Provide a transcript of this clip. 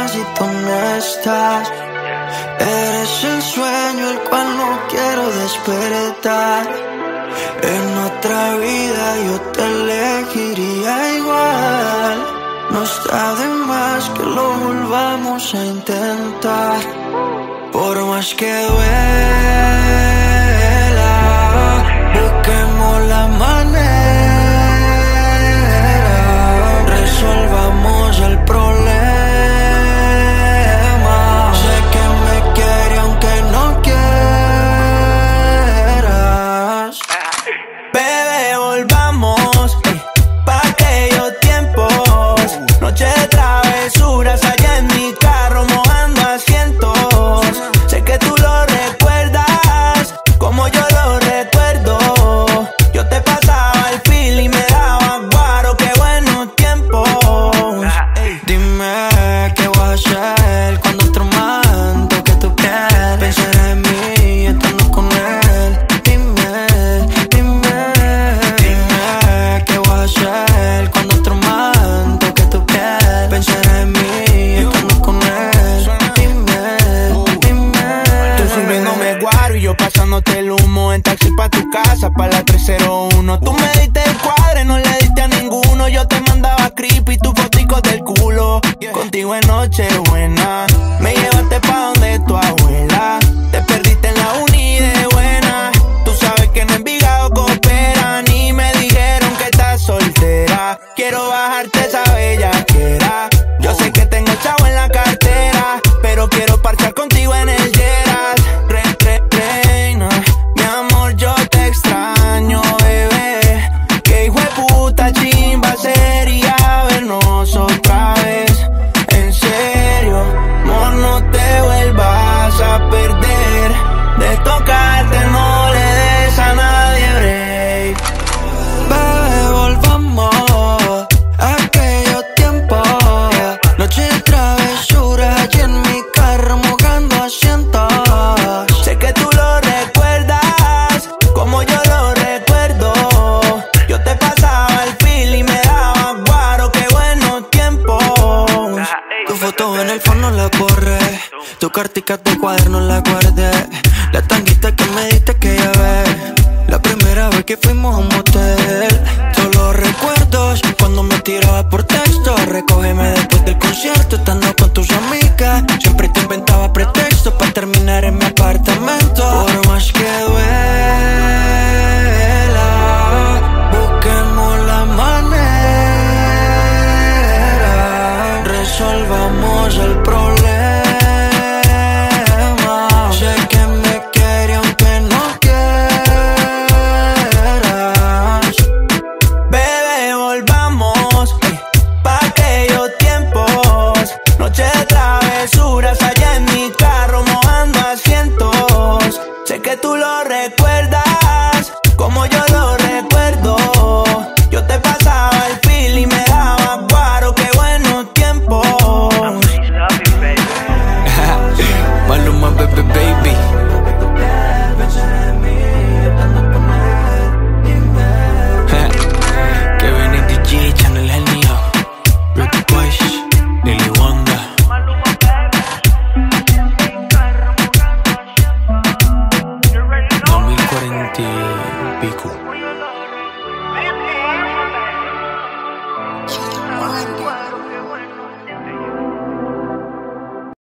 más y tú no estás. Eres el sueño el cual no quiero despertar. En otra vida yo te elegiría igual. No está de más que lo volvamos a intentar. Por más que duela, busquemos la manera, resolvamos el problema. Sé que me quiere aunque no quieras. Bebé, volvamos pa' aquellos tiempos. Noche de travesuras allá en mi carro mojando asientos. Sé que tú lo recuerdas como yo lo recuerdo. Yo te pasaba el feel y me daba guaro, qué buenos tiempos. Dime qué voy a hacer cuando otro man toque tu piel. Pensar en mí estando con él. Dime qué voy a hacer cuando otro man toque tu piel. Pensar en mí estando con él. Dime. Tú sirviéndome guaro y yo pasándote el humo en taxi pa' tu casa, pa' la 301. Tú me diste el cuadre, no le diste a ninguno. Yo te mandaba creepy tu fotico del culo. Contigo en Nochebuena me llevaste pa' donde tu abuela. Te perdiste en la uni de buena. Tú sabes que en Envigado cooperan y me dijeron que estás soltera. Quiero bajarte esa bellaquera. Yo sé que tengo chavo en la cartera, pero quiero parchar contigo en el Geras. Reina, mi amor, yo te extraño, bebé. Que hijo de puta chimba sería vernos otra vez. En serio, amor, no te vuelvas a perder. De tocarte no le des a nadie break. Bebé, volvamos a aquellos tiempos. Noche de travesuras allí en mi carro mojando asientos. Sé que tú lo recuerdas como yo lo recuerdo. Yo te pasaba el feel y me daba guaro, qué buenos tiempos. Tu foto en el phone no la borré. Tu cartica de cuaderno la guardé. La tanguita que me diste que llevé. La primera vez que fuimos a un motel. Todos los recuerdos cuando me tiraba por texto. Recógeme después del concierto estando con tus amigas. Siempre te inventaba pretextos para terminar en mi apartamento. Por más que duela, busquemos la manera, resolvamos el problema. Sé que me quiere aunque no quieras. Bebé, volvamos pa' aquellos tiempos. Noche de travesuras allá en mi carro mojando asientos. Sé que tú lo recuerdas como yo lo recuerdo. Yo te pasaba el feel y me daba guaro, qué buenos tiempos. Maluma, baby. Kevin y DJ, Channel Genio, Rick Boys, Lily Wanda. 2040 y pico.